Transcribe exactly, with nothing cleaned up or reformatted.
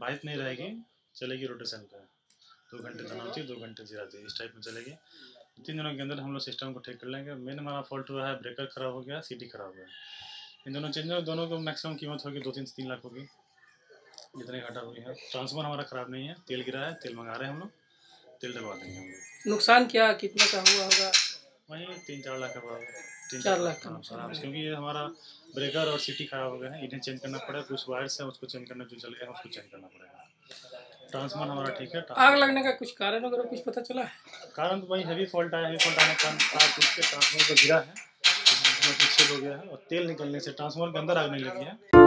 प्रवाहित नहीं रहेगी, चलेगी रोटेशन पे। दो घंटे दनाती है, दो घंटे जिराती है, इस टाइप में चलेगी। तीन दिनों के अंदर हम लोग सिस्टम को ठीक कर लेंगे। मेन हमारा फॉल्ट हुआ है, ब्रेकर खराब हो गया, सीटी खराब हुआ है। इन दोनों चेंजर दोनों को मैक्सिमम कीमत होगी दो तीन से तीन लाख होगी, जितने घाटा हुई है। ट्रांसफर हमारा ख़राब नहीं है, तेल गिरा है, तेल मंगा रहे हैं हम लोग, तेल डलवा देंगे हम लोग। नुकसान क्या कितना का हुआ होगा? वही तीन चार लाख का बराबर, तीन चार लाख का नुकसान, क्योंकि ये हमारा ब्रेकर और सीटी खराब हो गया है, इन्हें चेंज करना पड़ेगा। कुछ वायर्स है उसको चेंज करना, जो चल गया है उसको चेंज करना पड़ेगा। ट्रांसफर हमारा ठीक है। आग लगने का कुछ कारण वगैरह कुछ पता चला है? कारण तो वही हैवी फॉल्ट आया, हैवी फॉल्ट आने के कारण तार टूट के ट्रांसफार्मर को गिरा है, हो गया है और तेल निकलने से ट्रांसफार्मर के अंदर आग नहीं लगी है।